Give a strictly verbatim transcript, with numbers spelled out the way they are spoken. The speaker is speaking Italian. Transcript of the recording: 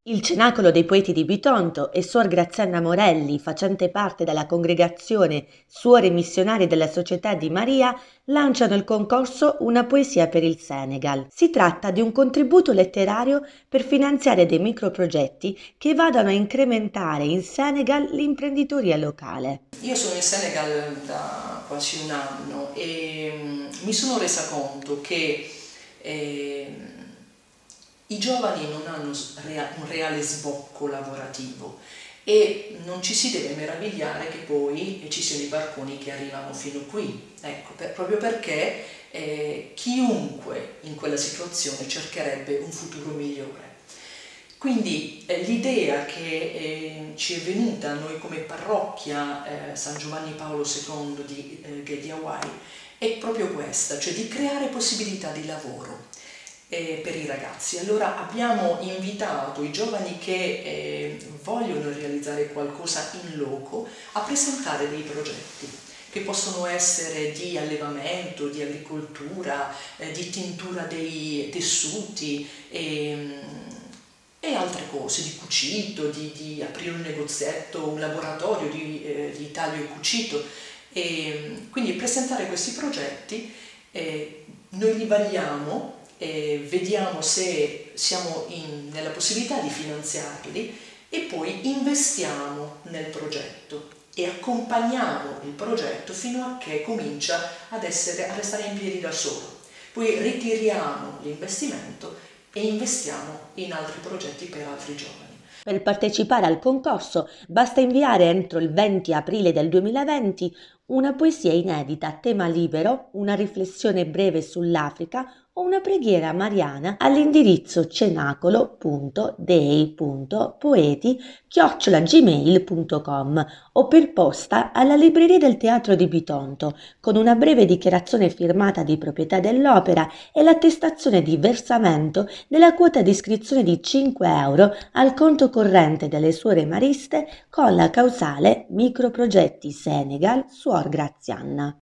Il Cenacolo dei Poeti di Bitonto e Suor Graziana Morelli, facente parte della congregazione Suore Missionarie della Società di Maria, lanciano il concorso Una poesia per il Senegal. Si tratta di un contributo letterario per finanziare dei microprogetti che vadano a incrementare in Senegal l'imprenditoria locale. Io sono in Senegal da quasi un anno e mm, mi sono resa conto che eh, i giovani non hanno un reale sbocco lavorativo e non ci si deve meravigliare che poi ci siano i barconi che arrivano fino qui, ecco, per, proprio perché eh, chiunque in quella situazione cercherebbe un futuro migliore. Quindi eh, l'idea che eh, ci è venuta a noi come parrocchia eh, San Giovanni Paolo secondo di eh, Ghediawai è proprio questa, cioè di creare possibilità di lavoro eh, per i ragazzi. Allora abbiamo invitato i giovani che eh, vogliono realizzare qualcosa in loco a presentare dei progetti che possono essere di allevamento, di agricoltura, eh, di tintura dei tessuti, e, e altre cose, di cucito, di, di aprire un negozietto, un laboratorio di, eh, di taglio e cucito. E quindi presentare questi progetti, eh, noi li vagliamo, eh, vediamo se siamo in, nella possibilità di finanziarli e poi investiamo nel progetto e accompagniamo il progetto fino a che comincia ad essere, a restare in piedi da solo. Poi ritiriamo l'investimento e investiamo in altri progetti per altri giovani. Per partecipare al concorso basta inviare entro il venti aprile del duemilaventi una poesia inedita a tema libero, una riflessione breve sull'Africa o una preghiera mariana all'indirizzo cenacolo punto dei punto poeti chiocciola gmail punto com o per posta alla Libreria del Teatro di Bitonto con una breve dichiarazione firmata di proprietà dell'opera e l'attestazione di versamento della quota di iscrizione di cinque euro al conto corrente delle Suore Mariste con la causale Microprogetti Senegal Suor Graziana.